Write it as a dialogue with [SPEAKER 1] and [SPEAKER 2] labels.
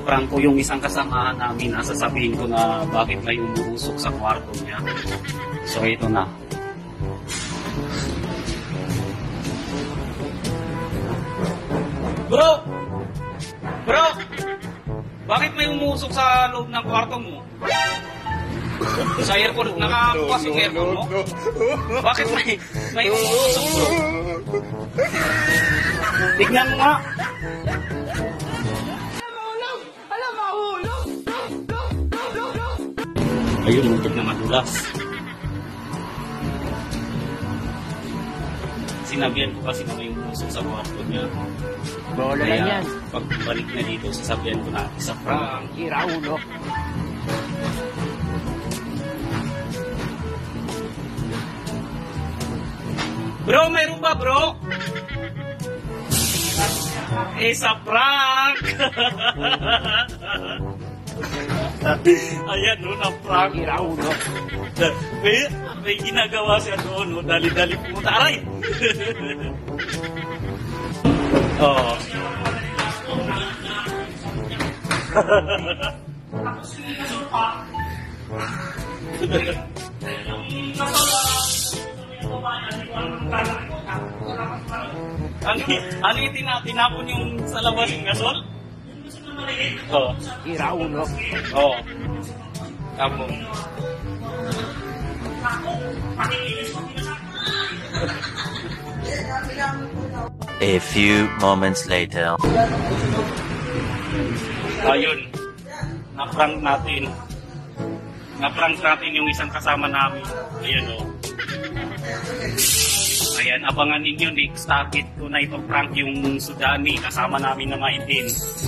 [SPEAKER 1] ipaprank ko yung isang kasamahan namin na sasabihin ko na bakit may umuusok sa kwarto niya. So ito na. Bro! Bro! Bakit may umuusok sa loob ng kwarto mo? Sa aircon, nakabukas yung aircon mo? Bakit may umuusok, bro? Tignan mo nga. Ayun, muntik na madulas. Sinabihan ko kasi na may umusok sa kwarto niya.
[SPEAKER 2] Bola lang yan.
[SPEAKER 1] Pagbalik na dito, sasabihan ko na isa prank.
[SPEAKER 2] Sira ulo.
[SPEAKER 1] Bro, mayroon ba, bro? Isa prank! Ayan, no, na-prank.
[SPEAKER 2] Sira ulo.
[SPEAKER 1] May ginagawa siya doon, no? Dali-dali pumunta. Aray! Oo. Ano yung tinapon yung sa labas yung gasol? Oo.
[SPEAKER 2] Sira ulo.
[SPEAKER 1] Oo. Tapos.
[SPEAKER 3] A few moments later.
[SPEAKER 1] Ayun. Na-prank natin. Na-prank natin yung isang kasama namin. Ayan o. Ayan, abangan ninyo next target ko na ipaprank yung Sudani kasama namin na maitin.